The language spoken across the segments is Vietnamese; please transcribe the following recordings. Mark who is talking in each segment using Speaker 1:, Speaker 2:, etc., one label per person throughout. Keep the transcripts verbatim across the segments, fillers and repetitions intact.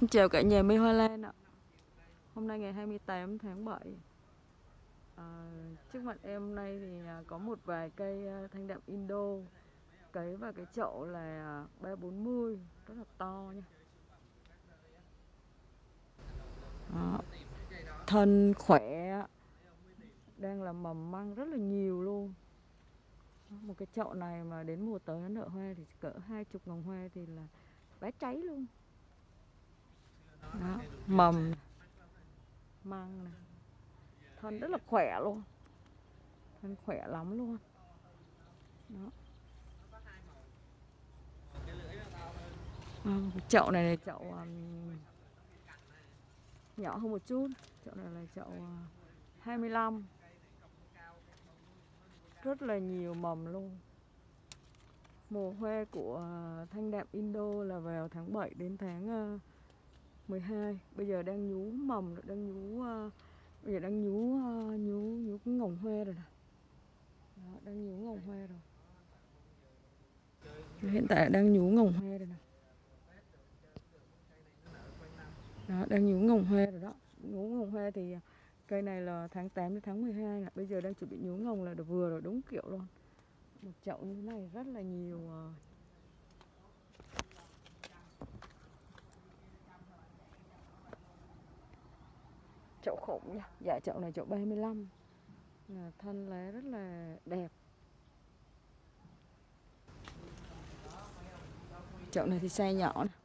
Speaker 1: Chào cả nhà Mê Hoa Lan ạ. Hôm nay ngày hai mươi tám tháng bảy. à, Trước mặt em hôm nay thì có một vài cây thanh đạm Indo cấy vào cái chậu là ba bốn mươi, rất là to nha. Đó. Thân khỏe, đang là mầm măng rất là nhiều luôn. Một cái chậu này mà đến mùa tới nó nở hoa thì cỡ hai chục ngồng hoa thì là bá cháy luôn. Đó. Mầm măng này, thân rất là khỏe luôn, thân khỏe lắm luôn. Đó. À, chậu này là chậu um, nhỏ hơn một chút. Chậu này là chậu uh, hai mươi lăm. Rất là nhiều mầm luôn. Mùa hoa của uh, thanh đạm Indo là vào tháng bảy đến tháng uh, mười hai. Bây giờ đang nhú mầm, đang nhú uh, bây giờ đang nhú uh, nhú nhú cái ngồng hoa rồi nè. Đó, đang nhú ngồng hoa rồi. Hiện tại đang nhú ngồng hoa rồi nè. Đó, đang nhú ngồng hoa rồi đó. Nhú ngồng hoa thì cây này là tháng tám đến tháng mười hai nè. Bây giờ đang chuẩn bị nhú ngồng là được vừa rồi, đúng kiểu luôn. Một chậu như thế này rất là nhiều. Chậu khủng nha. Dạ chậu này chậu ba mươi lăm. Là thân lá rất là đẹp. Chậu này thì size nhỏ nè.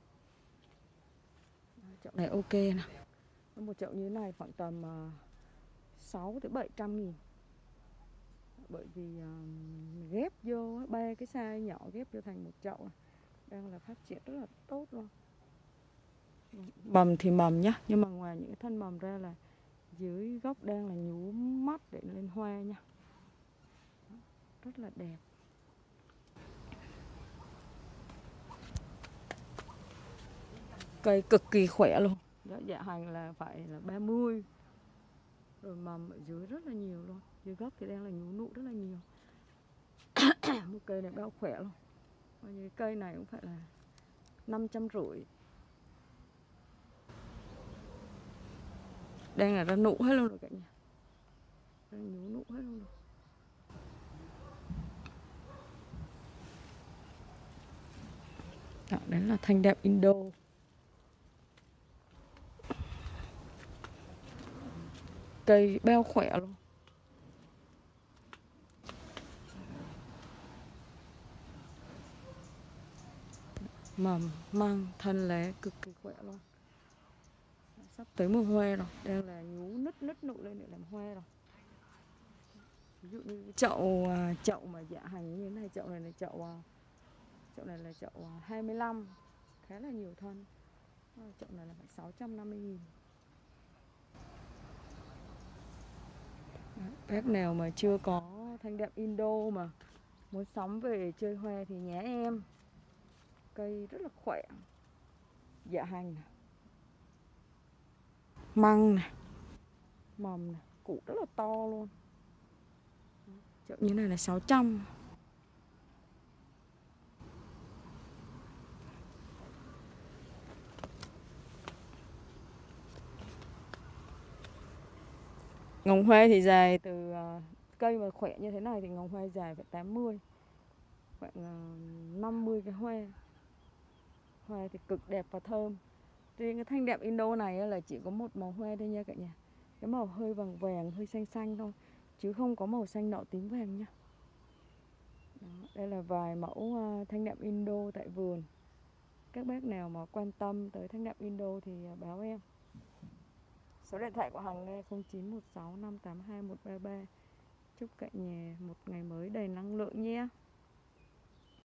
Speaker 1: Chậu này ok nè. Một chậu như thế này khoảng tầm sáu tới bảy trăm nghìn. Bởi vì uh, ghép vô ba cái size nhỏ ghép vô thành một chậu này. Đang là phát triển rất là tốt luôn. Mầm thì mầm nhá, nhưng mà ngoài những cái thân mầm ra là dưới gốc đang là nhú mắt để lên hoa nha. Rất là đẹp. Cây cực kỳ khỏe luôn. Dạ hành là phải là ba mươi. Rồi mầm ở dưới rất là nhiều luôn. Dưới gốc thì đang là nhú nụ rất là nhiều. Một cây này bao khỏe luôn. Và như cây này cũng phải là năm trăm rưỡi. Đang là ra nụ hết luôn rồi cả nhà. Đang nhú nụ hết luôn rồi. Đó, đấy là thanh đạm Indo. Cây bao khỏe luôn. Mầm, măng, thân lá cực kỳ khỏe luôn. Sắp tới mùa hoa rồi. Đang là nhú nứt nứt nụ lên để làm hoa rồi. Ví dụ như chậu chậu mà dạ hành như thế này, chậu này là chậu chậu này là chậu hai mươi lăm, khá là nhiều thân. Chậu này là phải sáu trăm năm mươi nghìn. Bác nào mà chưa có thanh đạm Indo mà muốn sắm về chơi hoa thì nhé em. Cây rất là khỏe. Dạ hành này, măng này, mầm này, củ rất là to luôn. Chậu như này là sáu trăm. Ngồng hoa thì dài từ uh, cây mà khỏe như thế này thì ngồng hoa dài phải tám mươi. Khoảng uh, năm mươi cái hoa. Hoa thì cực đẹp và thơm. Riêng cái thanh đạm Indo này là chỉ có một màu hoa thôi nha cả nhà. Cái màu hơi vàng vàng, hơi xanh xanh thôi, chứ không có màu xanh nọ tím vàng nha. Đó, đây là vài mẫu uh, thanh đạm Indo tại vườn. Các bác nào mà quan tâm tới thanh đạm Indo thì uh, báo em. Số điện thoại của Hằng đây không chín một sáu năm tám hai một ba ba. Chúc cả nhà một ngày mới đầy năng lượng nhé.